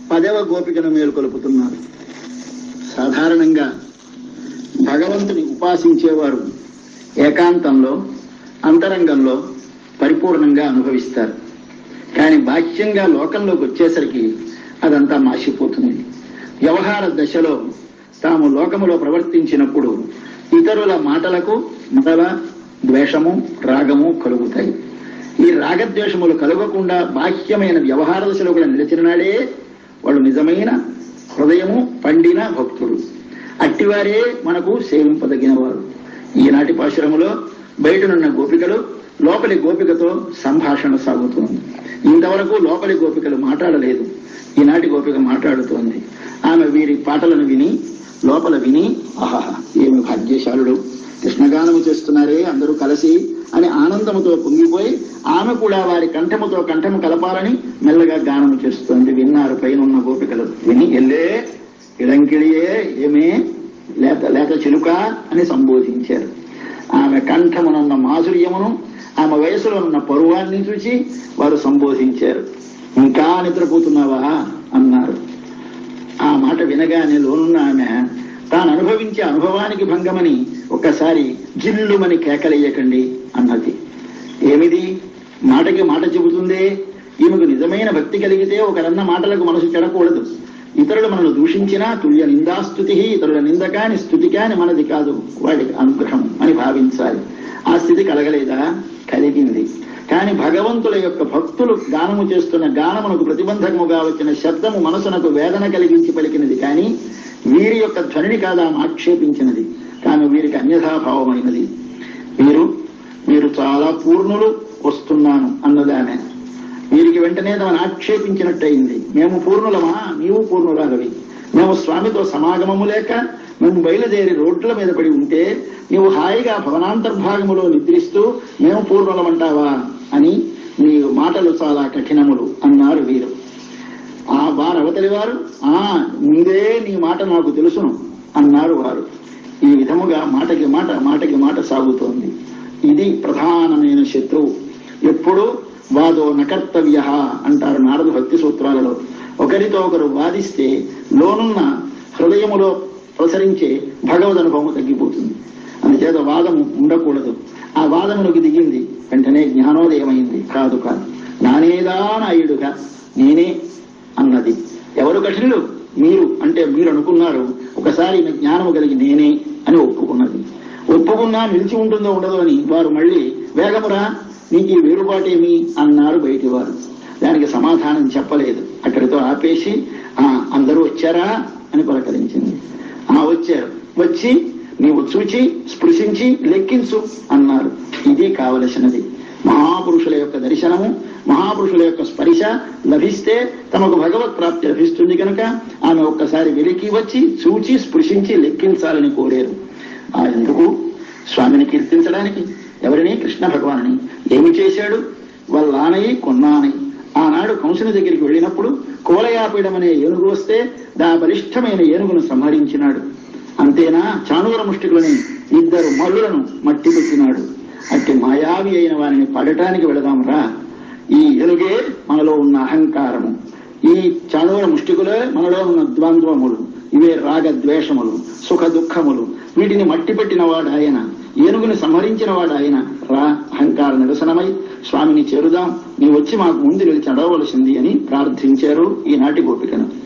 10వ గోపికను మేలుకొలుపుతున్నారు. సాధారణంగా భగవంతుని ఉపాసించేవారు ఏకాంతంలో అంతరంగంలో పరిపూర్ణంగా అనుభవిస్తారు. కానీ బాహ్యంగా లోకంలోకి వచ్చేసరికి అదంతా మాసిపోతుంది. వ్యవహార దశలో తాము లోకములో ప్రవర్తించినప్పుడు ఇతరుల మాటలకు మరల ద్వేషము రాగము కలుగుతాయి. ఈ రాగద్వేషములు కలగకుండా బాహ్యమైన వ్యవహార దశలో కూడా నిలిచిన నాడే వాళ్ళు నిజమైన హృదయము పండిన భక్తుడు. అట్టివారే మనకు సేవింపదగిన వారు. ఈనాటి పాశురములో బయటనున్న గోపికలు లోపలి గోపికతో సంభాషణ సాగుతోంది. ఇంతవరకు లోపలి గోపికలు మాట్లాడలేదు. ఈనాటి గోపిక మాట్లాడుతోంది. ఆమె వీరి పాటలను విని లోపల విని ఆహా ఏమి భాగ్యశాలుడు, కృష్ణగానము చేస్తున్నారే అందరూ కలిసి అని ఆనందముతో పొంగిపోయి ఆమె కూడా వారి కంఠముతో కంఠము కలపాలని మెల్లగా గానము చేస్తోంది. విన్నారు పైనున్న గోపికలు. విని ఎల్లే ఇళంకిళియే ఏమే లేక చిలుక అని సంబోధించారు. ఆమె కంఠమునున్న మాధుర్యమును ఆమె వయసులో ఉన్న పరువాన్ని చూసి వారు సంబోధించారు. ఇంకా నిద్రపోతున్నావా అన్నారు. ఆ మాట వినగానే లోనున్న ఆమె తాను అనుభవించే అనుభవానికి భంగమని ఒక్కసారి జిల్లుమని కేకలేయకండి అన్నది. ఏమిది మాటకి మాట చెబుతుందే. ఈమెకు నిజమైన భక్తి కలిగితే ఒకరన్న మాటలకు మనసు చెడకూడదు. ఇతరులు మనల్ని దూషించినా తుల్య నిందాస్తుతి, ఇతరుల నిందకాని స్థుతి కాని మనది కాదు, వాడికి అనుగ్రహం అని భావించాలి. ఆ స్థితి కలగలేదా? కలిగింది. కానీ భగవంతుల యొక్క భక్తులు గానము చేస్తున్న గానమునకు ప్రతిబంధకముగా వచ్చిన శబ్దము మనసునకు వేదన కలిగించి పలికినది. కానీ వీరి యొక్క ధ్వనిని కాదా ఆక్షేపించినది. కానీ వీరికి అన్యథాభావమైనది. మీరు చాలా పూర్ణులు వస్తున్నాను అన్నదానే వీరికి వెంటనే తమను ఆక్షేపించినట్టయింది. మేము పూర్ణులమా? నీవు పూర్ణురాలవి. మేము స్వామితో సమాగమము లేక మేము బయలుదేరి రోడ్ల మీద పడి ఉంటే నీవు హాయిగా భవనాంతర్భాగములో నిద్రిస్తూ మేము పూర్ణులమంటావా అని నీ మాటలు చాలా కఠినములు అన్నారు వీరు. వారు అవతలి వారు ముందే నీ మాట నాకు తెలుసును అన్నారు వారు. ఈ విధముగా మాటకి మాట సాగుతోంది. ఇది ప్రధానమైన శత్రువు. ఎప్పుడు వాదో నకర్తవ్య అంటారు నారద భక్తి సూత్రాలలో. ఒకరితో ఒకరు వాదిస్తే లోనున్న హృదయములో ప్రసరించే భగవద్ అనుభవం తగ్గిపోతుంది. అందుచేత వాదము ఉండకూడదు. ఆ వాదమునికి దిగింది. వెంటనే జ్ఞానోదయమైంది. కాదు నానేదా నాయుడుగా నేనే అన్నది. ఎవరు కఠినులు? మీరు. అంటే మీరు అనుకున్నారు. ఒకసారి జ్ఞానము కలిగి నేనే అని ఒప్పుకున్నది. ఒప్పుకున్నా నిలిచి ఉంటుందో ఉండదో అని వారు మళ్ళీ వేగమురా నీకు ఈ వేరుపాటేమి అన్నారు బయటి వారు. దానికి సమాధానం చెప్పలేదు. అక్కడితో ఆపేసి అందరూ వచ్చారా అని పలకరించింది. వచ్చారు. వచ్చి నీవు చూచి స్పృశించి లెక్కించు అన్నారు. ఇది కావలసినది. మహాపురుషుల యొక్క దర్శనము, మహాపురుషుల యొక్క స్పర్శ లభిస్తే తమకు భగవత్ ప్రాప్తి లభిస్తుంది కనుక ఆమె ఒక్కసారి వెలికి వచ్చి చూచి స్పృశించి లెక్కించాలని కోరారు. ఎందుకు? స్వామిని కీర్తించడానికి. ఎవరిని? కృష్ణ భగవానుని. ఏమి చేశాడు? వాళ్ళానయి కొన్నానయి. ఆనాడు కంసుని దగ్గరికి వెళ్ళినప్పుడు కోలయాపీడం అనే ఏనుగు వస్తే దా బలిష్టమైన ఏనుగును సంహరించినాడు. అంతేనా? చాణూర ముష్టికులని 2 మల్లులను మట్టి పెట్టినాడు. అట్టి మాయావి అయిన వారిని పడటానికి వెళదాంరా. ఈ ఏనుగే మనలో ఉన్న అహంకారము, ఈ చాణూర ముష్టికులే మనలో ఉన్న ద్వంద్వములు, ఇవే రాగద్వేషములు, సుఖ దుఃఖములు. వీటిని మట్టి పెట్టిన వాడు ఆయన, ఏనుగుని సంహరించిన వాడు ఆయన. రా అహంకార నిరసనమై స్వామిని చేరుదాం, నీ వచ్చి మాకు ముందు నిలిచి నడవలసింది అని ప్రార్థించారు ఈనాటి గోపికను.